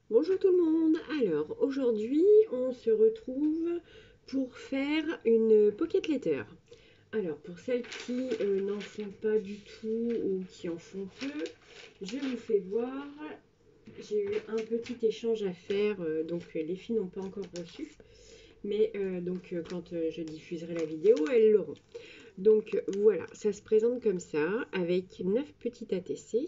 Bonjour tout le monde. Alors aujourd'hui on se retrouve pour faire une pocket letter. Alors pour celles qui n'en font pas du tout ou qui en font peu, je vous fais voir. J'ai eu un petit échange à faire, donc les filles n'ont pas encore reçu, mais quand je diffuserai la vidéo, elles l'auront. Donc voilà, ça se présente comme ça avec 9 petits ATC.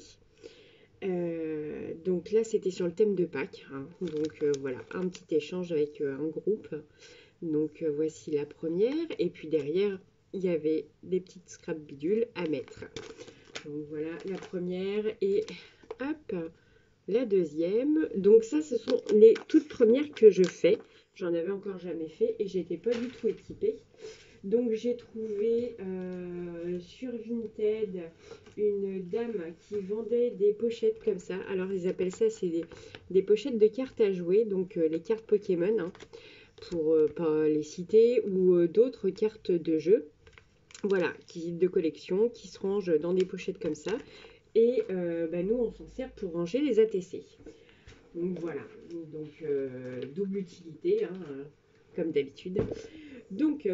Donc là, c'était sur le thème de Pâques, hein. Donc voilà, un petit échange avec un groupe. Donc voici la première. Et puis derrière, il y avait des petites scrap bidules à mettre. Donc voilà la première et hop, la deuxième. Donc ça, ce sont les toutes premières que je fais. J'en avais encore jamais fait et j'étais pas du tout équipée. Donc j'ai trouvé sur Vinted une dame qui vendait des pochettes comme ça. Alors ils appellent ça, c'est des pochettes de cartes à jouer, donc les cartes Pokémon, hein, pour pas les citer, ou d'autres cartes de jeu. Voilà, de collection qui se rangent dans des pochettes comme ça. Et nous, on s'en sert pour ranger les ATC. Donc voilà, donc double utilité, hein, comme d'habitude. Donc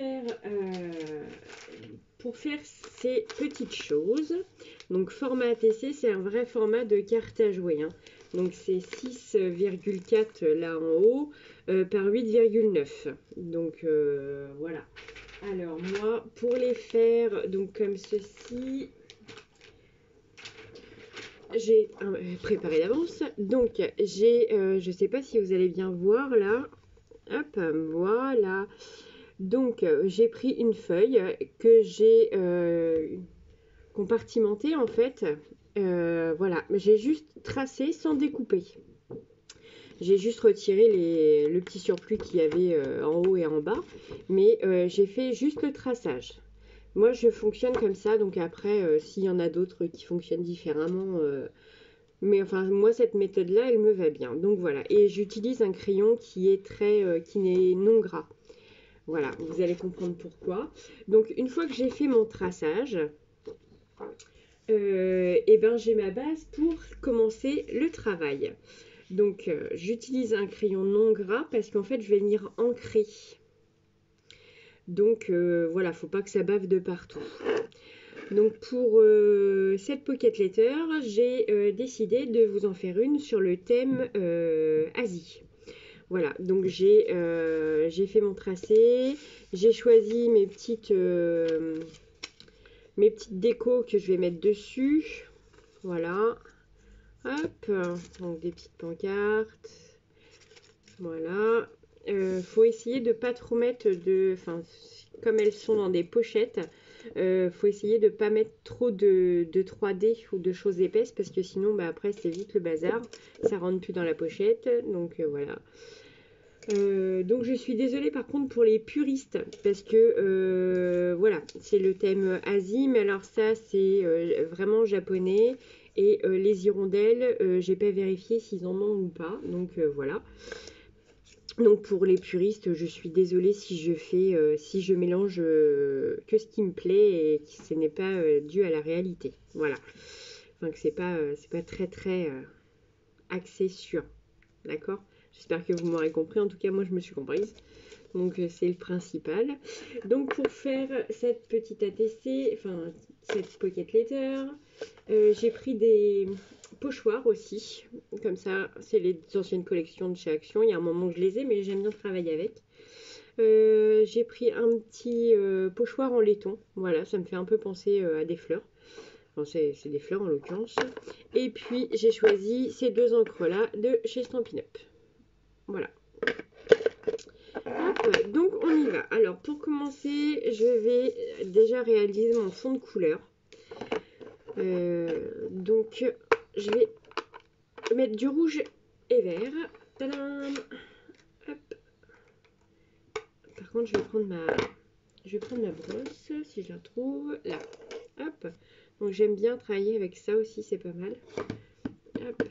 pour faire ces petites choses, donc format ATC, c'est un vrai format de carte à jouer, hein. Donc c'est 6,4 là en haut par 8,9. Donc voilà. Alors moi, pour les faire donc comme ceci, j'ai préparé d'avance. Donc je sais pas si vous allez bien voir là. Hop, voilà. Donc, j'ai pris une feuille que j'ai compartimentée en fait. Voilà, j'ai juste tracé sans découper. J'ai juste retiré le petit surplus qu'il y avait en haut et en bas, mais j'ai fait juste le traçage. Moi, je fonctionne comme ça, donc après, s'il y en a d'autres qui fonctionnent différemment, mais enfin, moi, cette méthode-là, elle me va bien. Donc voilà, et j'utilise un crayon qui est qui n'est non gras. Voilà, vous allez comprendre pourquoi. Donc, une fois que j'ai fait mon traçage, et ben, j'ai ma base pour commencer le travail. Donc, j'utilise un crayon non gras parce qu'en fait, je vais venir ancrer. Donc, voilà, faut pas que ça bave de partout. Donc, pour cette pocket letter, j'ai décidé de vous en faire une sur le thème Asie. Voilà, donc j'ai fait mon tracé, j'ai choisi mes petites décos que je vais mettre dessus. Voilà, hop, donc des petites pancartes. Voilà, faut essayer de pas trop mettre enfin, comme elles sont dans des pochettes, faut essayer de pas mettre trop de 3D ou de choses épaisses parce que sinon, bah, après, c'est vite le bazar. Ça rentre plus dans la pochette, donc voilà. Donc je suis désolée par contre pour les puristes parce que voilà, c'est le thème Asie, mais alors ça c'est vraiment japonais et les hirondelles, j'ai pas vérifié s'ils en ont ou pas, donc voilà. Donc pour les puristes, je suis désolée si je mélange que ce qui me plaît et que ce n'est pas dû à la réalité. Voilà. Enfin que c'est pas très très axé sur. D'accord? J'espère que vous m'aurez compris. En tout cas, moi, je me suis comprise. Donc, c'est le principal. Donc, pour faire cette petite ATC, enfin, cette pocket letter, j'ai pris des pochoirs aussi. Comme ça, c'est les anciennes collections de chez Action. Il y a un moment que je les ai, mais j'aime bien travailler avec. J'ai pris un petit pochoir en laiton. Voilà, ça me fait un peu penser à des fleurs. Enfin, c'est des fleurs en l'occurrence. Et puis, j'ai choisi ces deux encres-là de chez Stampin' Up. Voilà. Hop, donc on y va. Alors pour commencer, je vais déjà réaliser mon fond de couleur. Donc je vais mettre du rouge et vert. Tadam. Hop. Par contre, je vais prendre ma brosse si je la trouve. Là. Hop. Donc j'aime bien travailler avec ça aussi, c'est pas mal. Hop.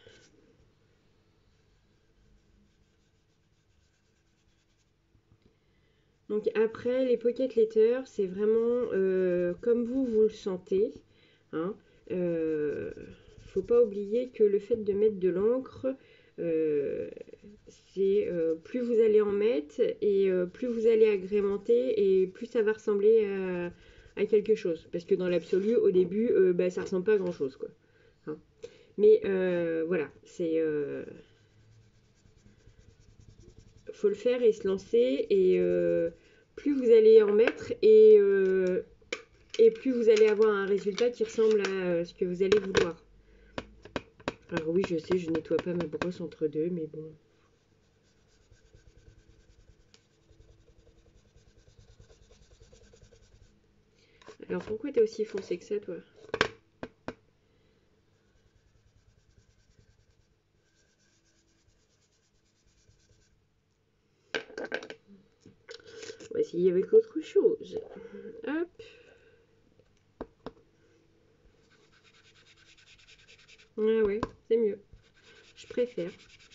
Donc après, les pocket letters, c'est vraiment comme vous le sentez, hein. Faut pas oublier que le fait de mettre de l'encre, c'est plus vous allez en mettre et plus vous allez agrémenter et plus ça va ressembler à quelque chose. Parce que dans l'absolu, au début, bah, ça ressemble pas à grand chose, quoi. Hein. Mais voilà, c'est faut le faire et se lancer et plus vous allez en mettre et plus vous allez avoir un résultat qui ressemble à ce que vous allez vouloir. Alors oui, je sais, je nettoie pas ma brosse entre deux, mais bon. Alors pourquoi t'es aussi foncé que ça, toi? On va essayer avec autre chose. Hop. Ah ouais, c'est mieux. Je préfère.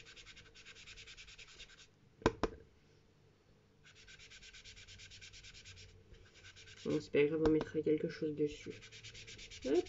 Bon, c'est pas grave, on mettra quelque chose dessus. Hop.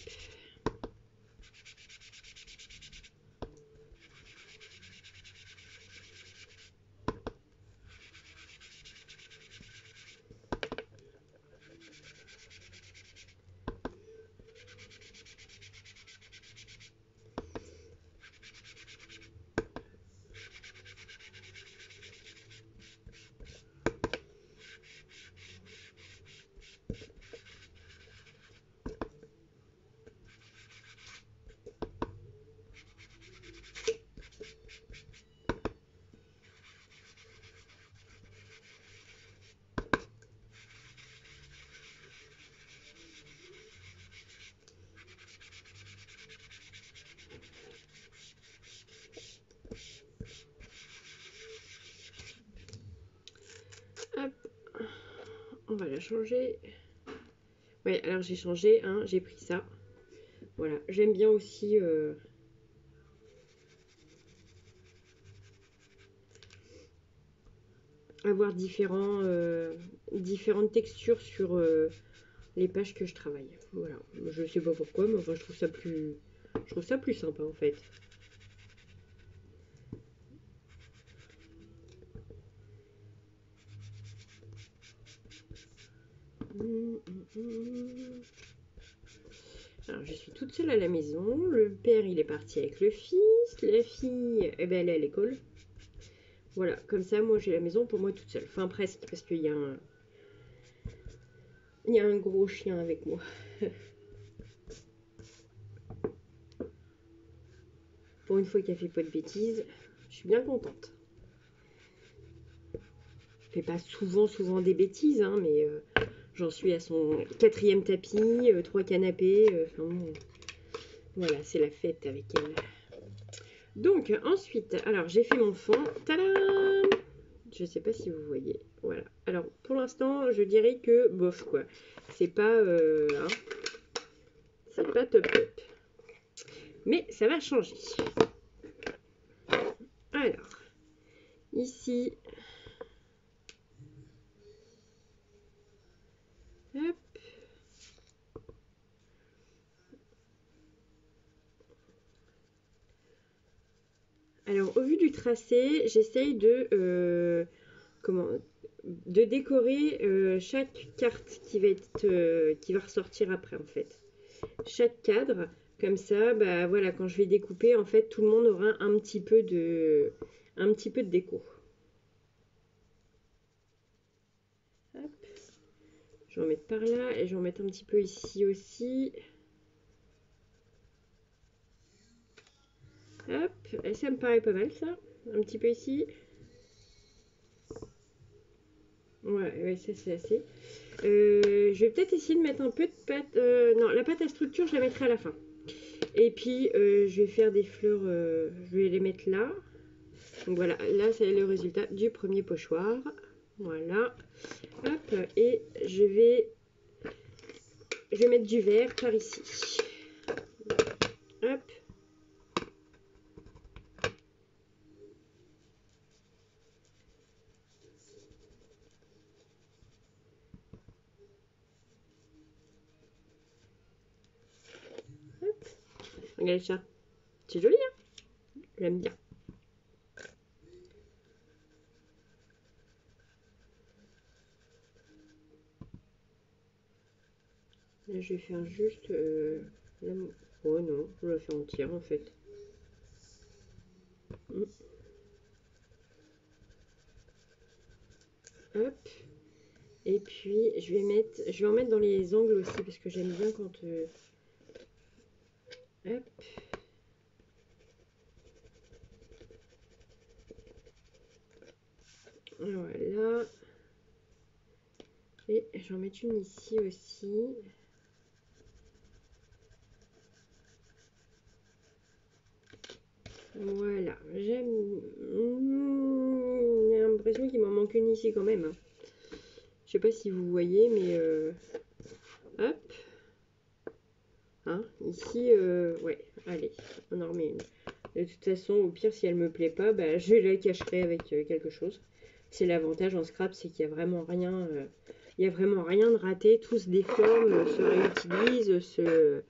Hop. On va la changer. Ouais, alors j'ai changé, hein, j'ai pris ça. Voilà, j'aime bien aussi avoir différentes textures sur les pages que je travaille. Voilà, je sais pas pourquoi, mais enfin je trouve ça plus sympa en fait. Alors je suis toute seule à la maison. Le père il est parti avec le fils. La fille, eh ben, elle est à l'école. Voilà, comme ça moi j'ai la maison pour moi toute seule. Enfin presque, parce qu'il y a un gros chien avec moi. Pour une fois qu'elle fait pas de bêtises, je suis bien contente. Je fais pas souvent des bêtises, hein, mais j'en suis à son quatrième tapis, 3 canapés. Enfin bon, voilà, c'est la fête avec elle. Donc ensuite, alors j'ai fait mon fond. Tadam! Je sais pas si vous voyez. Voilà. Alors pour l'instant, je dirais que bof quoi. C'est pas, hein, c'est pas top top. Mais ça va changer. Alors ici, hop. Alors au vu du tracé, j'essaye comment de décorer chaque carte qui va ressortir après en fait. Chaque cadre, comme ça, bah voilà, quand je vais découper, en fait, tout le monde aura un petit peu de déco. Hop. Je vais en mettre par là et je vais en mettre un petit peu ici aussi. Hop, et ça me paraît pas mal ça. Un petit peu ici. Ouais, ça c'est assez. Je vais peut-être essayer de mettre un peu de pâte. Non, la pâte à structure, je la mettrai à la fin. Et puis, je vais faire des fleurs. Je vais les mettre là. Donc voilà, là c'est le résultat du premier pochoir. Voilà. Hop, et je vais mettre du vert par ici. Hop. Hop. Regardez ça. C'est joli, hein? J'aime bien. je vais faire juste... oh non, je vais la faire entière en fait. Hop. Et puis je vais en mettre dans les angles aussi parce que j'aime bien quand... hop. Voilà. Et je vais en mettre une ici aussi. Voilà. J'aime... J'ai l'impression qu'il m'en manque une ici quand même. Je sais pas si vous voyez, mais... hop. Hein, ici, ouais. Allez, on en remet une. De toute façon, au pire, si elle me plaît pas, bah, je la cacherai avec quelque chose. C'est l'avantage en scrap, c'est qu'il y a vraiment rien... il y a vraiment rien de raté. Tout se déforme, se réutilise, se...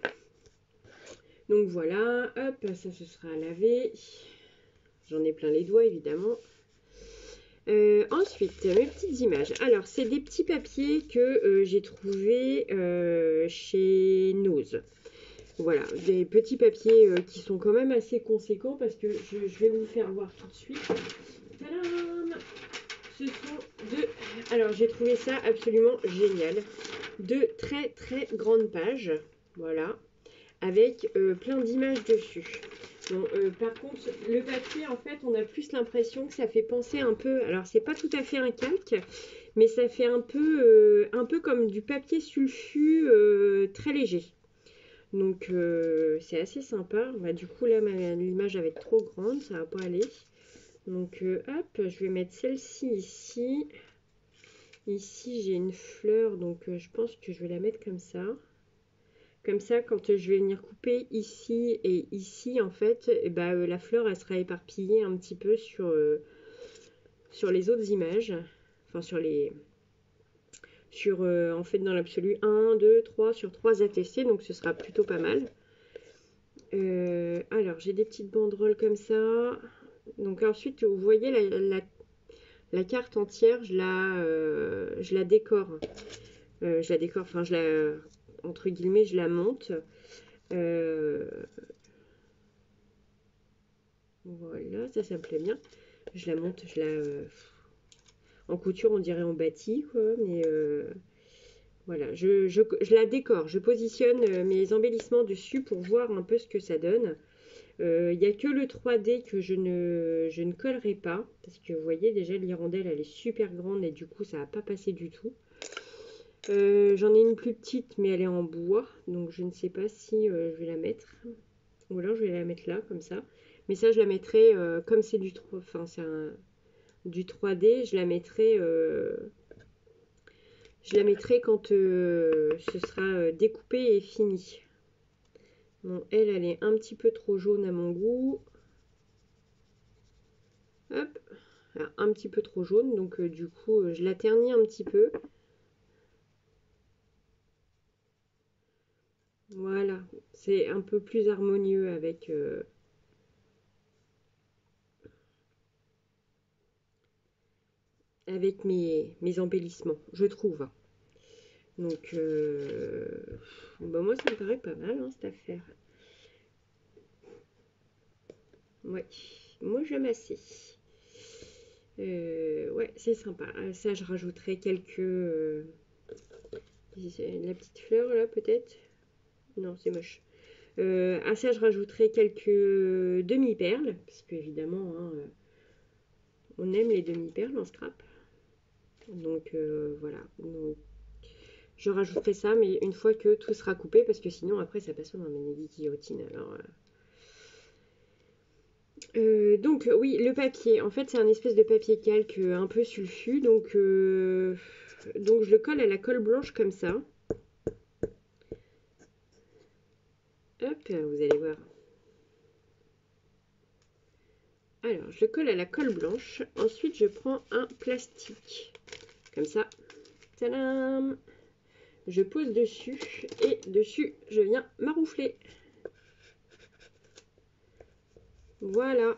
Donc voilà, hop, ça ce sera à laver. J'en ai plein les doigts évidemment. Ensuite, mes petites images. Alors, c'est des petits papiers que j'ai trouvés chez Nose. Voilà, des petits papiers qui sont quand même assez conséquents parce que je vais vous faire voir tout de suite. Tadam! Ce sont deux... Alors, j'ai trouvé ça absolument génial. Deux très très grandes pages. Voilà. Avec plein d'images dessus. Bon, par contre, le papier, en fait, on a plus l'impression que ça fait penser un peu... Alors, c'est pas tout à fait un calque, mais ça fait un peu comme du papier sulfu très léger. Donc, c'est assez sympa. Bah, du coup, là, l'image va être trop grande, ça va pas aller. Donc, hop, je vais mettre celle-ci ici. Ici, j'ai une fleur, donc je pense que je vais la mettre comme ça. Comme ça, quand je vais venir couper ici et ici, en fait, et bah, la fleur, elle sera éparpillée un petit peu sur les autres images. Enfin, en fait, dans l'absolu, 1, 2, 3, sur 3 ATC, donc ce sera plutôt pas mal. Alors, j'ai des petites banderoles comme ça. Donc ensuite, vous voyez la carte entière, je la décore. Je la décore, enfin, entre guillemets, je la monte. Voilà, ça me plaît bien. Je la monte, en couture, on dirait en bâti, quoi. Mais voilà, je la décore. Je positionne mes embellissements dessus pour voir un peu ce que ça donne. Il n'y a que le 3D que je ne collerai pas. Parce que vous voyez, déjà, l'hirondelle, elle est super grande et du coup, ça va pas passer du tout. J'en ai une plus petite, mais elle est en bois. Donc, je ne sais pas si je vais la mettre. Ou alors, je vais la mettre là, comme ça. Mais ça, je la mettrai, comme c'est du 3D, je la mettrai quand ce sera découpé et fini. Bon, elle est un petit peu trop jaune à mon goût. Hop, alors, un petit peu trop jaune, donc du coup, je la ternis un petit peu. Voilà, c'est un peu plus harmonieux avec mes embellissements, je trouve. Donc, bah moi, ça me paraît pas mal, hein, cette affaire. Ouais, moi, j'aime assez. Ouais, c'est sympa. Ça, je rajouterai quelques... la petite fleur, là, peut-être. Non, c'est moche. À ça, je rajouterai quelques demi-perles, parce qu'évidemment, hein, on aime les demi-perles en scrap. Donc, voilà. Donc, je rajouterai ça, mais une fois que tout sera coupé, parce que sinon, après, ça passe dans ma guillotine. Alors, donc oui, le papier, en fait c'est un espèce de papier calque un peu sulfu, donc je le colle à la colle blanche comme ça. Hop, vous allez voir. Alors, je le colle à la colle blanche. Ensuite, je prends un plastique, comme ça. Tadam! Je pose dessus, et dessus, je viens maroufler. Voilà.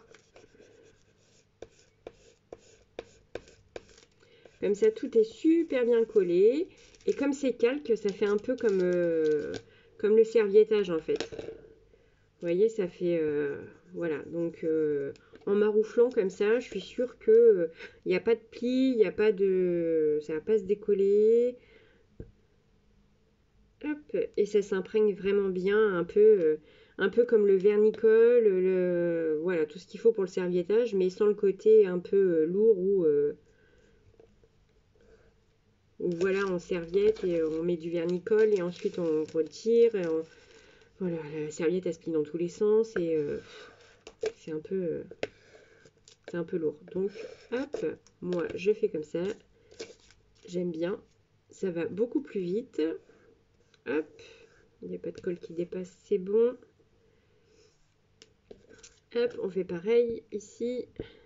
Comme ça, tout est super bien collé. Et comme c'est calque, ça fait un peu comme le serviettage en fait. Vous voyez, ça fait... voilà, donc en marouflant comme ça, je suis sûre que il n'y a pas de plis, il n'y a pas de... ça va pas se décoller. Hop, et ça s'imprègne vraiment bien, un peu comme le vernicole, voilà, tout ce qu'il faut pour le serviettage, mais sans le côté un peu lourd où voilà, en serviette et on met du vernicole et ensuite on retire. Voilà, la serviette elle se plie dans tous les sens et c'est c'est un peu lourd. Donc, hop, moi je fais comme ça. J'aime bien. Ça va beaucoup plus vite. Hop, il n'y a pas de colle qui dépasse, c'est bon. Hop, on fait pareil ici.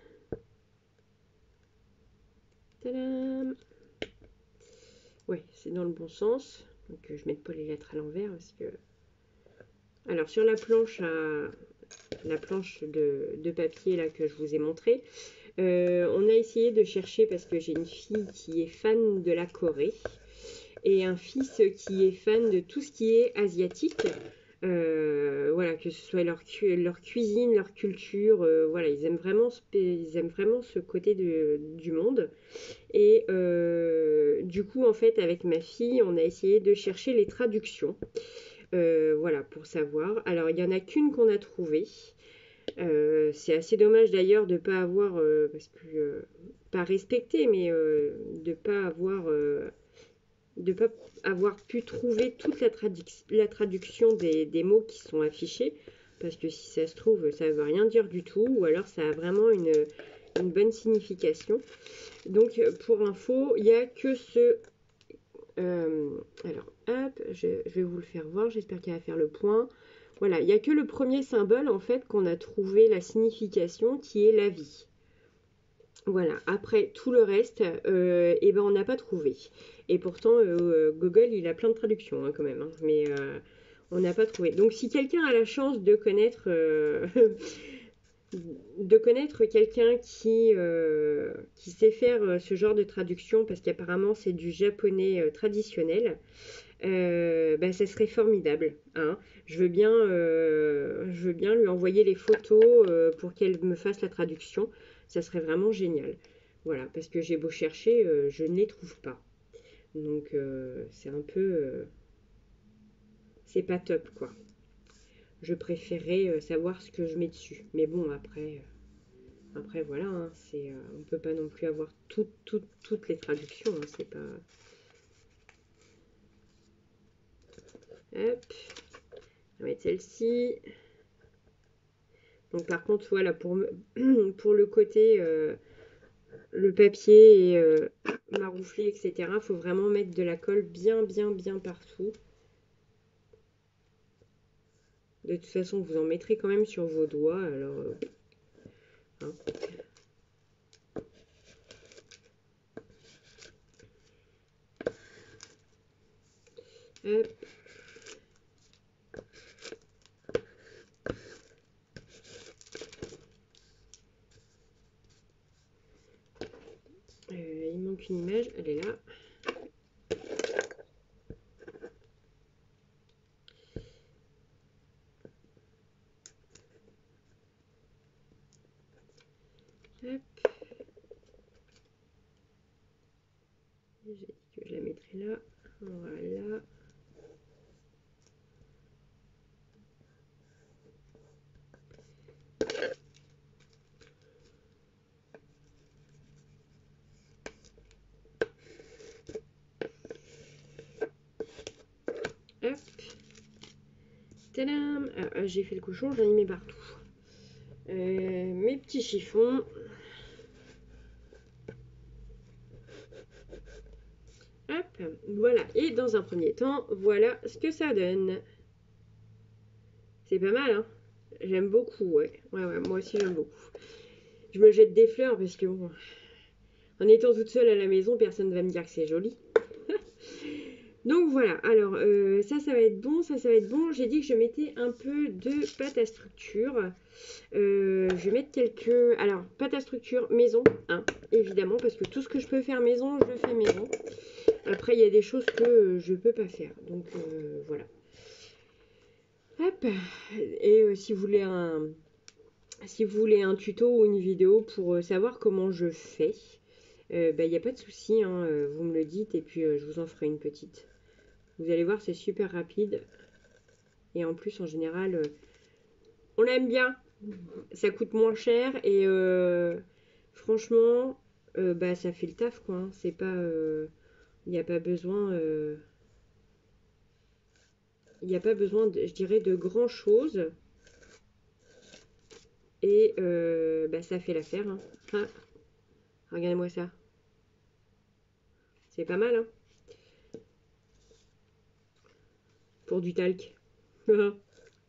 Tadam! Ouais, c'est dans le bon sens. Donc je mets pas les lettres à l'envers parce que... Alors sur la planche de papier là que je vous ai montré, on a essayé de chercher parce que j'ai une fille qui est fan de la Corée et un fils qui est fan de tout ce qui est asiatique. Voilà, que ce soit leur cuisine, leur culture, voilà, ils aiment vraiment ce côté du monde. Et du coup, en fait, avec ma fille, on a essayé de chercher les traductions, voilà, pour savoir. Alors, il n'y en a qu'une qu'on a trouvée. C'est assez dommage d'ailleurs de ne pas avoir, parce que, pas respecté, mais de ne pas avoir pu trouver toute la traduction des mots qui sont affichés, parce que si ça se trouve, ça ne veut rien dire du tout, ou alors ça a vraiment une bonne signification. Donc, pour info, il n'y a que ce... alors, hop, je vais vous le faire voir, j'espère qu'il va faire le point. Voilà, il n'y a que le premier symbole, en fait, qu'on a trouvé la signification, qui est la vie. Voilà, après tout le reste, eh ben, on n'a pas trouvé. Et pourtant, Google, il a plein de traductions hein, quand même, hein, mais on n'a pas trouvé. Donc si quelqu'un a la chance de connaître, de connaître quelqu'un qui sait faire ce genre de traduction, parce qu'apparemment c'est du japonais traditionnel, bah, ça serait formidable. Hein. Je veux bien lui envoyer les photos pour qu'elle me fasse la traduction. Ça serait vraiment génial. Voilà, parce que j'ai beau chercher, je ne les trouve pas. Donc c'est un peu... c'est pas top, quoi. Je préférerais savoir ce que je mets dessus. Mais bon, après voilà, hein, on peut pas non plus avoir toutes les traductions. Hein, c'est pas... Hop, on va mettre celle-ci. Donc par contre, voilà, pour le côté, le papier et maroufler, etc., il faut vraiment mettre de la colle bien partout. De toute façon, vous en mettrez quand même sur vos doigts, alors... hein. Hop. Il manque une image, elle est là. Hop. J'ai dit que je la mettrais là. Voilà. Hop. Tadam. J'ai fait le cochon, j'en ai mis partout. Mes petits chiffons. Hop, voilà. Et dans un premier temps, voilà ce que ça donne. C'est pas mal, hein. J'aime beaucoup, ouais. Ouais, moi aussi j'aime beaucoup. Je me jette des fleurs parce que bon, en étant toute seule à la maison, personne ne va me dire que c'est joli. Donc voilà, alors ça va être bon, ça va être bon. J'ai dit que je mettais un peu de pâte à structure. Je vais mettre quelques... Alors, pâte à structure maison, hein, évidemment, parce que tout ce que je peux faire maison, je le fais maison. Après, il y a des choses que je peux pas faire. Donc, voilà. Hop. Et si vous voulez un tuto ou une vidéo pour savoir comment je fais, il n'y a pas de souci, hein, vous me le dites et puis je vous en ferai une petite. Vous allez voir, c'est super rapide. Et en plus, en général, on aime bien. Ça coûte moins cher et franchement, ça fait le taf, quoi, hein. C'est pas... Il n'y a pas besoin... il n'y a pas besoin, je dirais, de grand chose. Et ça fait l'affaire, hein. Ah, regardez-moi ça. C'est pas mal, hein, pour du talc. Hop.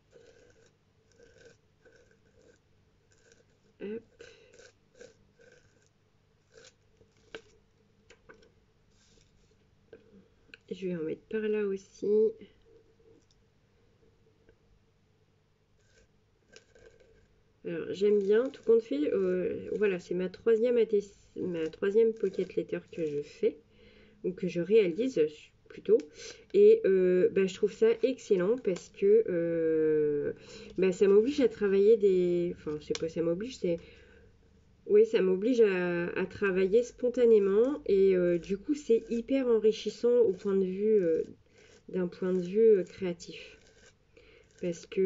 Je vais en mettre par là aussi. Alors, j'aime bien, tout compte fait, voilà, c'est ma troisième pocket letter que je fais, ou que je réalise plutôt. Et je trouve ça excellent parce que ça m'oblige à travailler des... Enfin, c'est pas ça m'oblige, c'est... Oui, ça m'oblige à travailler spontanément et du coup, c'est hyper enrichissant au point de vue, d'un point de vue créatif. Parce que,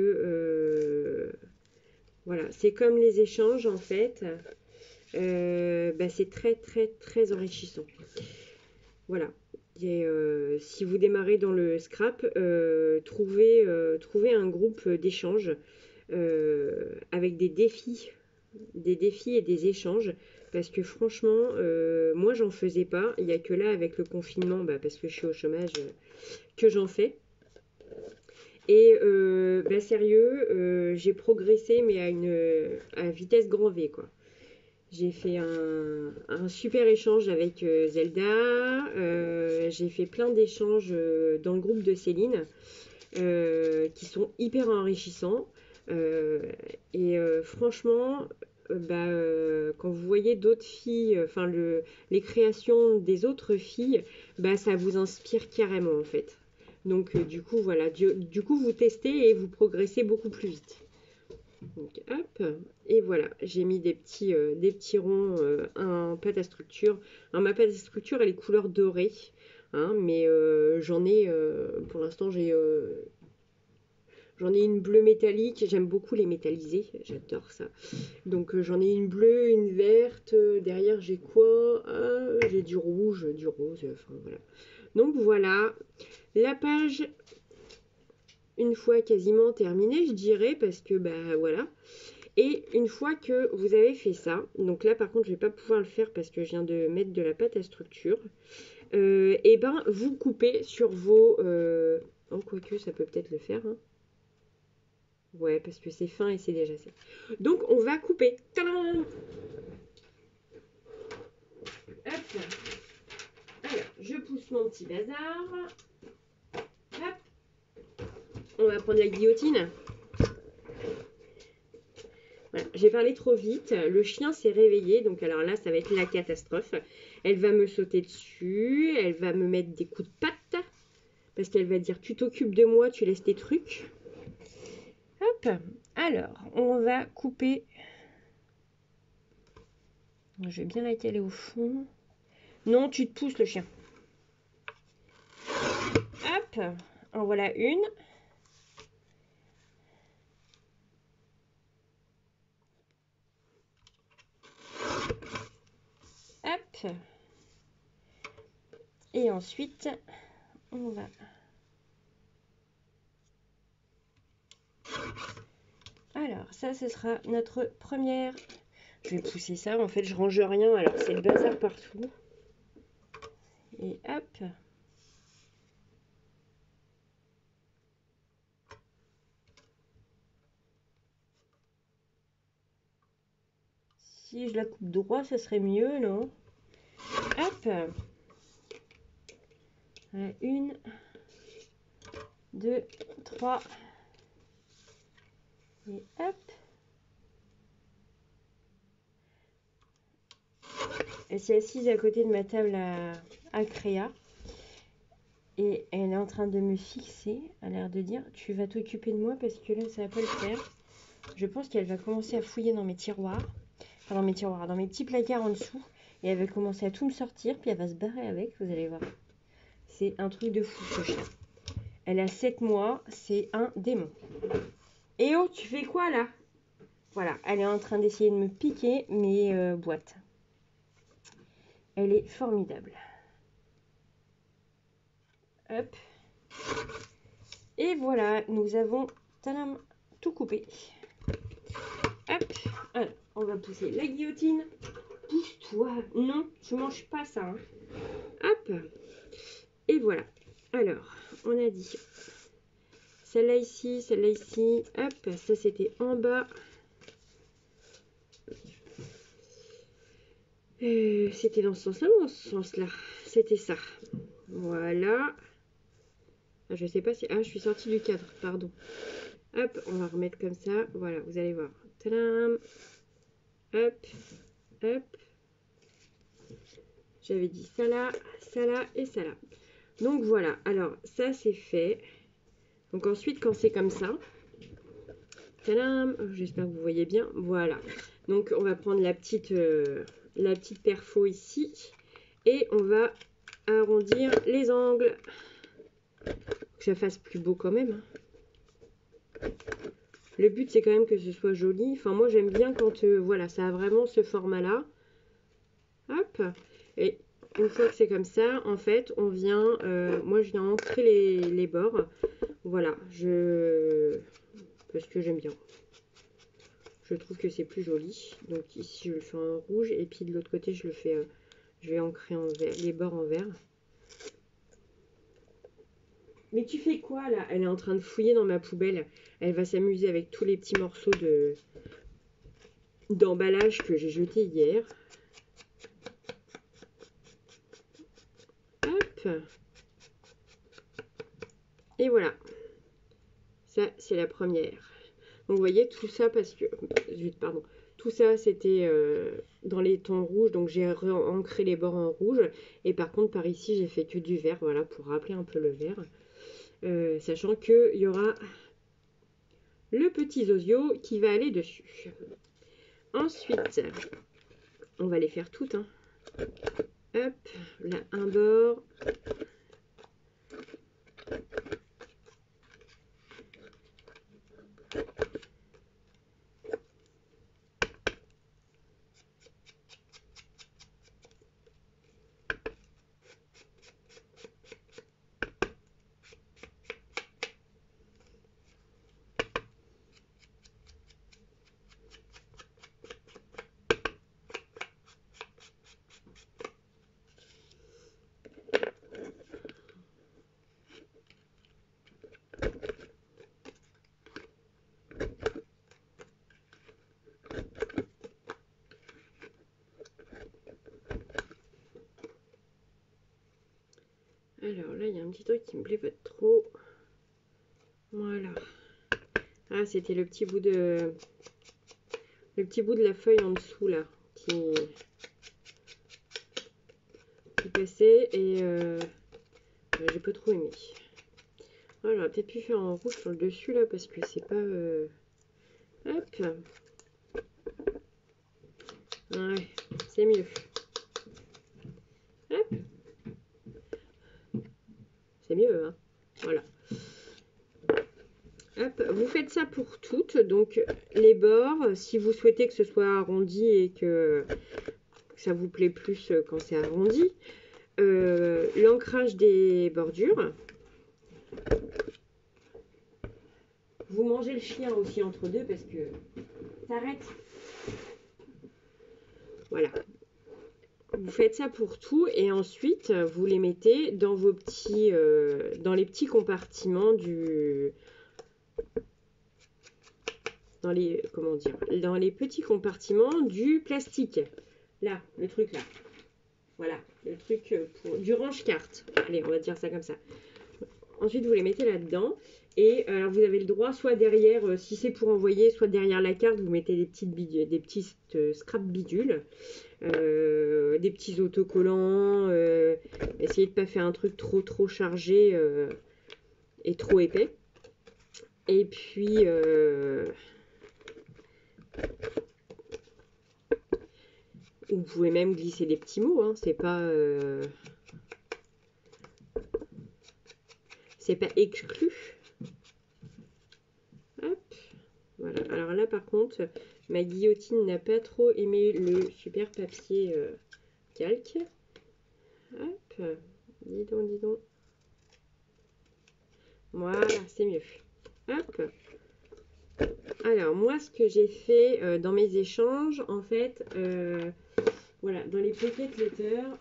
voilà, c'est comme les échanges en fait. C'est très très très enrichissant. Voilà. Et si vous démarrez dans le scrap, trouvez un groupe d'échange avec des défis et des échanges. Parce que franchement, moi j'en faisais pas. Il n'y a que là avec le confinement, parce que je suis au chômage, que j'en fais. Et sérieux, j'ai progressé mais à vitesse grand V quoi. J'ai fait un super échange avec Zelda. J'ai fait plein d'échanges dans le groupe de Céline qui sont hyper enrichissants. Franchement, quand vous voyez d'autres filles, les créations des autres filles, ça vous inspire carrément en fait. Donc du coup, voilà, du coup, vous testez et vous progressez beaucoup plus vite. Donc hop, et voilà, j'ai mis des petits ronds en pâte à structure. Alors ma pâte à structure, elle est couleur dorée, hein, mais j'en ai, pour l'instant, j'en ai une bleue métallique. J'aime beaucoup les métallisés, j'adore ça. Donc j'en ai une bleue, une verte. Derrière, j'ai quoi? J'ai du rouge, du rose. Enfin voilà. Donc voilà, la page une fois quasiment terminée, je dirais, parce que voilà. Et une fois que vous avez fait ça, donc là par contre je vais pas pouvoir le faire parce que je viens de mettre de la pâte à structure, vous coupez sur vos... Oh, quoique ça peut peut-être le faire, hein. Ouais, parce que c'est fin et c'est déjà ça. Donc on va couper. Tadam! Hop. Alors, je pousse mon petit bazar. Hop. On va prendre la guillotine. Voilà, j'ai parlé trop vite. Le chien s'est réveillé. Donc alors là, ça va être la catastrophe. Elle va me sauter dessus. Elle va me mettre des coups de patte. Parce qu'elle va dire, tu t'occupes de moi, tu laisses tes trucs. Hop. Alors, on va couper. Je vais bien la caler au fond. Non, tu te pousses le chien. Hop. En voilà une. Hop. Et ensuite, on va... Alors, ça, ce sera notre première... Je vais pousser ça. En fait, je range rien. Alors, c'est le bazar partout. Et hop. Si je la coupe droit, ça serait mieux, non? Hop. Voilà, 1, 2, 3. Et hop. Elle s'est assise à côté de ma table à créa. Et elle est en train de me fixer, a l'air de dire, tu vas t'occuper de moi parce que là, ça va pas le faire. Je pense qu'elle va commencer à fouiller dans mes tiroirs, enfin dans mes tiroirs, dans mes petits placards en dessous. Et elle va commencer à tout me sortir, puis elle va se barrer avec, vous allez voir. C'est un truc de fou, ce chien. Elle a 7 mois, c'est un démon. Et oh, tu fais quoi là? Voilà, elle est en train d'essayer de me piquer mes boîtes. Elle est formidable. Hop. Et voilà, nous avons tadam, tout coupé. Hop. Alors, on va pousser la guillotine. Pousse-toi. Non, tu manges pas ça. Hein. Hop. Et voilà. Alors, on a dit celle-là ici, celle-là ici. Hop, ça c'était en bas. C'était dans ce sens-là ou dans ce sens-là? C'était ça. Voilà. Je sais pas si... Ah, je suis sortie du cadre, pardon. Hop, on va remettre comme ça. Voilà, vous allez voir. Tadam. Hop, hop. J'avais dit ça là et ça là. Donc voilà, alors ça c'est fait. Donc ensuite, quand c'est comme ça, tadam, j'espère que vous voyez bien. Voilà. Donc on va prendre la petite perfo ici. Et on va arrondir les angles. Que ça fasse plus beau quand même. Le but c'est quand même que ce soit joli. Enfin moi j'aime bien quand voilà, ça a vraiment ce format là. Hop. Et une fois que c'est comme ça, en fait, on vient, moi je viens ancrer les bords. Voilà, parce que j'aime bien. Je trouve que c'est plus joli. Donc ici je le fais en rouge et puis de l'autre côté je le fais, je vais ancrer en vert, les bords en vert. Mais tu fais quoi là? Elle est en train de fouiller dans ma poubelle. Elle va s'amuser avec tous les petits morceaux d'emballage que j'ai jeté hier. Hop. Et voilà. Ça, c'est la première. Donc, vous voyez, tout ça, parce que... Pardon. Tout ça, c'était dans les tons rouges. Donc, j'ai ancré les bords en rouge. Et par contre, par ici, j'ai fait que du vert. Voilà, pour rappeler un peu le vert. Sachant qu'il y aura le petit zozio qui va aller dessus. Ensuite, on va les faire toutes. Hein. Hop, là, un bord. Alors là, il y a un petit truc qui me plaît pas trop. Voilà. Ah, c'était le petit bout de la feuille en dessous là qui passait et j'ai pas trop aimé. Ah, j'aurais peut-être pu faire en rouge sur le dessus là parce que c'est pas hop. Ouais, c'est mieux. Hop. C'est mieux, hein. Voilà. Hop, vous faites ça pour toutes. Donc les bords, si vous souhaitez que ce soit arrondi et que ça vous plaît plus quand c'est arrondi, l'ancrage des bordures. Vous mangez le chien aussi entre deux parce que t'arrêtes. Voilà. Vous faites ça pour tout et ensuite vous les mettez dans vos petits, dans les petits compartiments dans les, comment dire, dans les petits compartiments du plastique. Là, le truc là. Voilà, le truc du range-carte. Allez, on va dire ça comme ça. Ensuite, vous les mettez là-dedans Et alors vous avez le droit soit derrière, si c'est pour envoyer, soit derrière la carte, vous mettez des petites bidules, des petits scrap bidules, des petits autocollants. Essayez de pas faire un truc trop chargé et trop épais. Et puis vous pouvez même glisser des petits mots, hein, c'est pas exclu. Hop, voilà. Alors là par contre, ma guillotine n'a pas trop aimé le super papier calque. Hop, dis donc. Voilà, c'est mieux. Hop. Alors moi, ce que j'ai fait dans mes échanges, en fait, voilà, dans les pocket letters,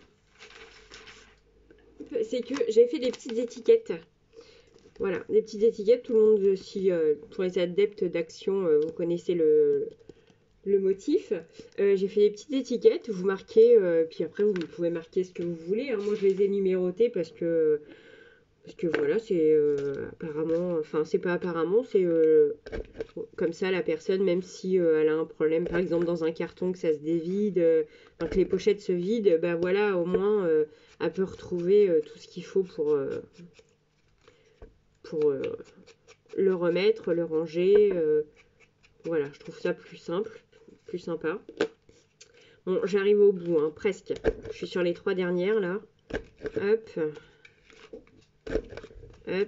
c'est que j'ai fait des petites étiquettes. Voilà, des petites étiquettes. Tout le monde, si pour les adeptes d'action, vous connaissez le motif. J'ai fait des petites étiquettes. Vous marquez, puis après vous pouvez marquer ce que vous voulez, hein. Moi, je les ai numérotées parce que voilà, c'est apparemment, enfin c'est pas apparemment, c'est comme ça la personne, même si elle a un problème, par exemple dans un carton que ça se dévide, que les pochettes se vident, bah voilà, au moins elle peut retrouver tout ce qu'il faut pour le remettre, le ranger. Voilà, je trouve ça plus simple, plus sympa. Bon, j'arrive au bout, hein, presque. Je suis sur les 3 dernières là. Hop. Hop.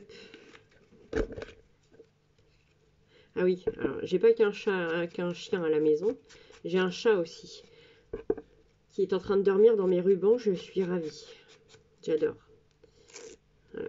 Ah oui, alors j'ai pas qu'un chat, qu'un chien à la maison. J'ai un chat aussi qui est en train de dormir dans mes rubans. Je suis ravie. J'adore. Voilà.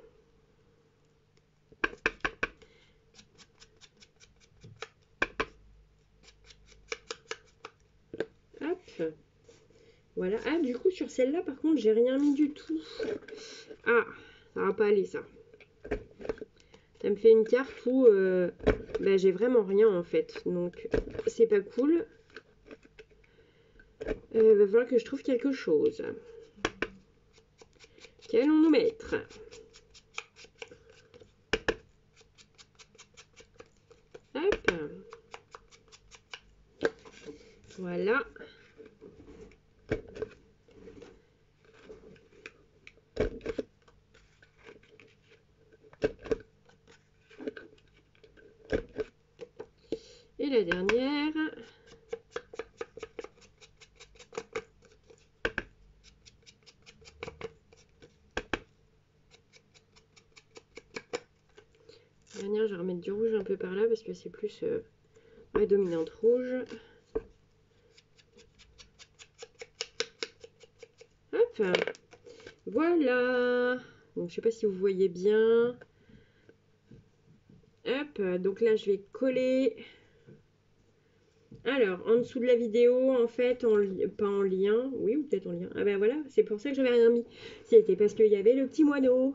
Hop. Voilà. Ah, du coup, sur celle-là, par contre, j'ai rien mis du tout. Ah, ça va pas aller, ça. Ça me fait une carte où bah, j'ai vraiment rien, en fait. Donc, c'est pas cool. Va falloir que je trouve quelque chose. Qu'allons-nous mettre? Hop. Voilà. Et la dernière. La dernière, je vais remettre du rouge un peu par là parce que c'est plus ma dominante rouge. Hop. Voilà. Donc, je sais pas si vous voyez bien. Hop. Donc là, je vais coller. Alors, en dessous de la vidéo, en fait, pas en lien. Oui, ou peut-être en lien. Ah ben voilà, c'est pour ça que j'avais rien mis. C'était parce qu'il y avait le petit moineau.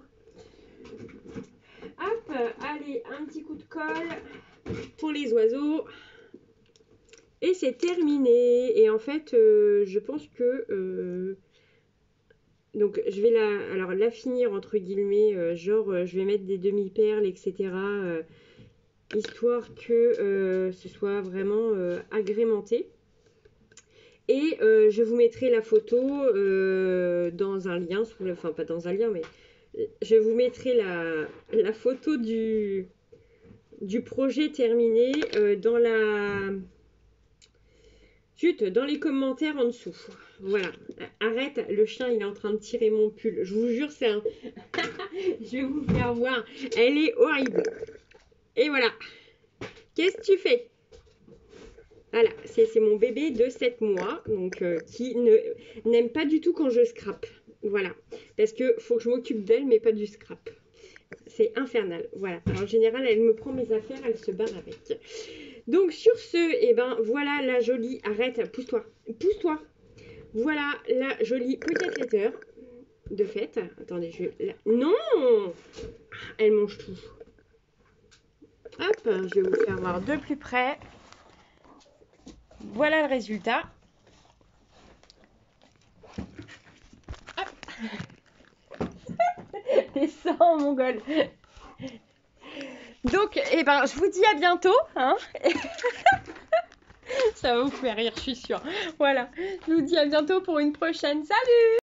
Hop, allez, un petit coup de colle pour les oiseaux. Et c'est terminé. Et en fait, je pense que... donc, je vais la finir, entre guillemets. Je vais mettre des demi-perles, etc. Histoire que ce soit vraiment agrémenté. Et je vous mettrai la photo dans un lien, enfin pas dans un lien, mais je vous mettrai la photo du projet terminé dans dans les commentaires en dessous. Voilà. Arrête, le chien il est en train de tirer mon pull. Je vous jure, c'est un... Je vais vous faire voir. Elle est horrible. Et voilà. Qu'est-ce que tu fais? Voilà, c'est mon bébé de 7 mois, donc qui n'aime pas du tout quand je scrape. Voilà, parce que faut que je m'occupe d'elle, mais pas du scrap. C'est infernal. Voilà. Alors, en général, elle me prend mes affaires, elle se barre avec. Donc sur ce, et ben voilà la jolie. Arrête, pousse-toi, pousse-toi. Voilà la jolie pocket letter de fête. Attendez, non, elle mange tout. Hop, je vais vous faire voir de plus près. Voilà le résultat. Hop. Descends, mongol. Donc, eh ben, je vous dis à bientôt. Hein. Ça va vous faire rire, je suis sûre. Voilà, je vous dis à bientôt pour une prochaine. Salut!